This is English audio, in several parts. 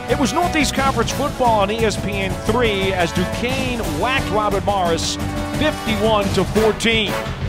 It was Northeast Conference football on ESPN3 as Duquesne whacked Robert Morris 51-14.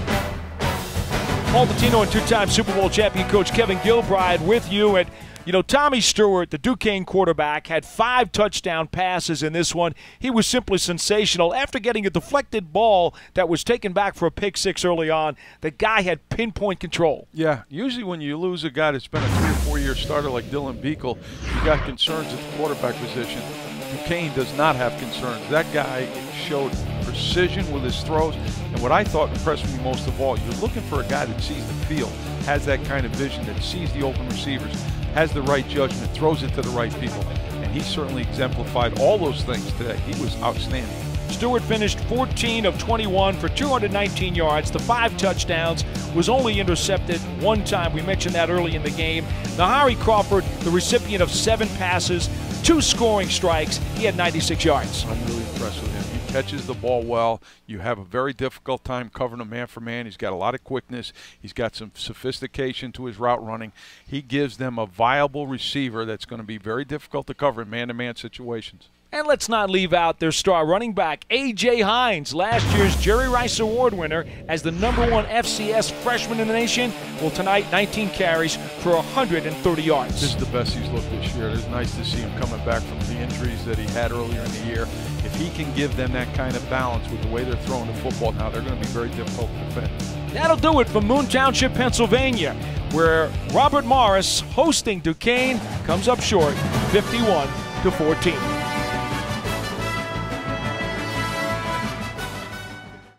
Paul Dottino and two-time Super Bowl champion coach Kevin Gilbride with you. And, Tommy Stewart, the Duquesne quarterback, had 5 touchdown passes in this one. He was simply sensational. After getting a deflected ball that was taken back for a pick 6 early on, the guy had pinpoint control. Yeah, usually when you lose a guy that's been a 3 or 4 year starter like Dylan Beekle, you got concerns at the quarterback position. Duquesne does not have concerns. That guy showed precision with his throws, and what I thought impressed me most of all, you're looking for a guy that sees the field, has that kind of vision, that sees the open receivers, has the right judgment, throws it to the right people, and he certainly exemplified all those things today. He was outstanding. Stewart finished 14 of 21 for 219 yards, the 5 touchdowns, was only intercepted 1 time. We mentioned that early in the game. Nahari Crawford, the recipient of 7 passes, 2 scoring strikes. He had 96 yards. I'm really impressed with him. He catches the ball well. You have a very difficult time covering him man for man. He's got a lot of quickness. He's got some sophistication to his route running. He gives them a viable receiver that's going to be very difficult to cover in man-to-man situations. And let's not leave out their star running back, A.J. Hines, last year's Jerry Rice Award winner as the #1 FCS freshman in the nation. Well, tonight, 19 carries for 130 yards. This is the best he's looked this year. It's nice to see him coming back from the injuries that he had earlier in the year. If he can give them that kind of balance with the way they're throwing the football now, they're going to be very difficult to defend. That'll do it for Moon Township, Pennsylvania, where Robert Morris, hosting Duquesne, comes up short 51-14.